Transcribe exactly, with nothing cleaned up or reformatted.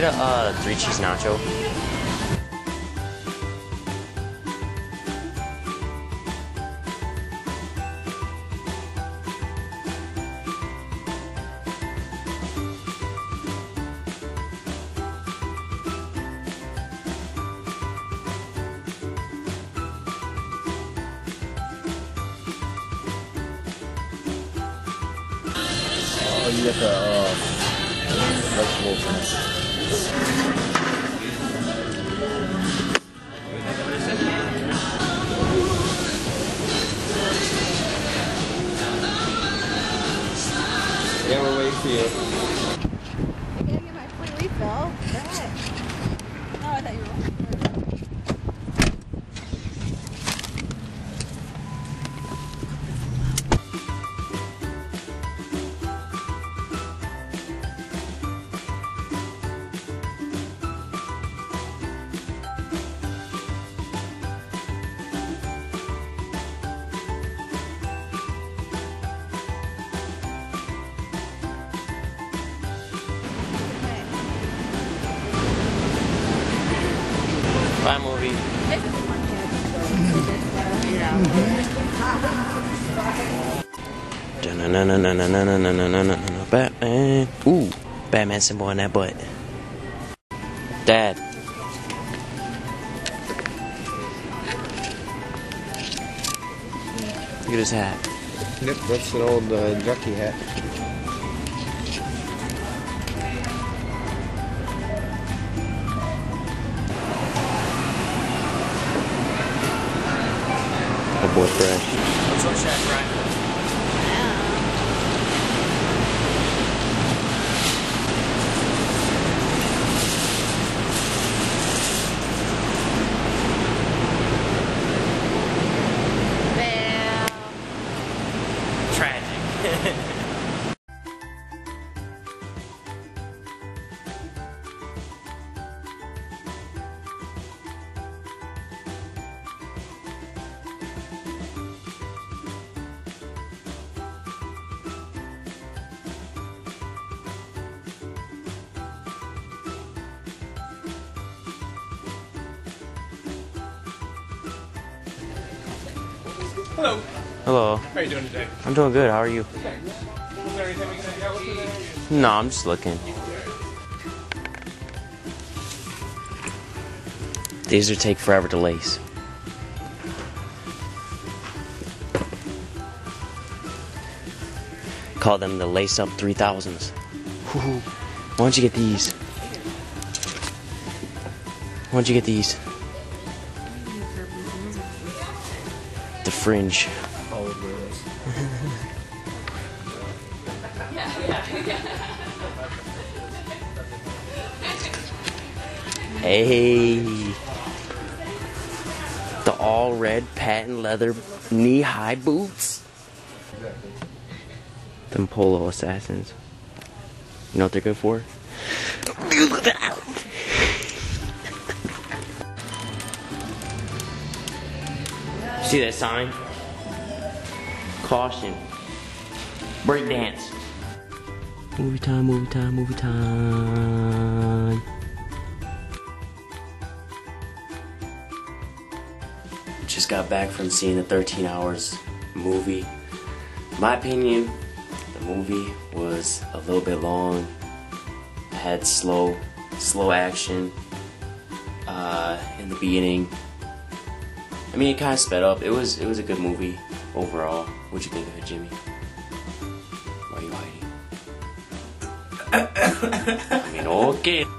Get a uh, three cheese nacho. Oh, you get the uh, vegetable finish. Yeah, we're waiting for you. I gotta get my free refill. Go ahead. Oh, I thought you were. Bye, movie. Batman. Ooh, Batman symbol on that butt. Dad. Look at his hat. Yep, that's an old uh, jockey hat. Oh boy, fresh. What's up, Chef Ryan? Tragic. Hello. Hello. How are you doing today? I'm doing good. How are you? Okay. Was there anything we can help you out with today? No, I'm just looking. These are take forever to lace. Call them the Lace Up three thousands. Why don't you get these? Why don't you get these? The fringe. Hey, the all red patent leather knee high boots. Them Polo Assassins. You know what they're good for? See that sign? Caution. Break dance. Movie time, movie time, movie time. Just got back from seeing the thirteen hours movie. In my opinion, the movie was a little bit long. It had slow, slow action uh, in the beginning. I mean, it kind of sped up. It was, it was a good movie overall. What'd you think of it, Jimmy? Why are you hiding? I mean, okay.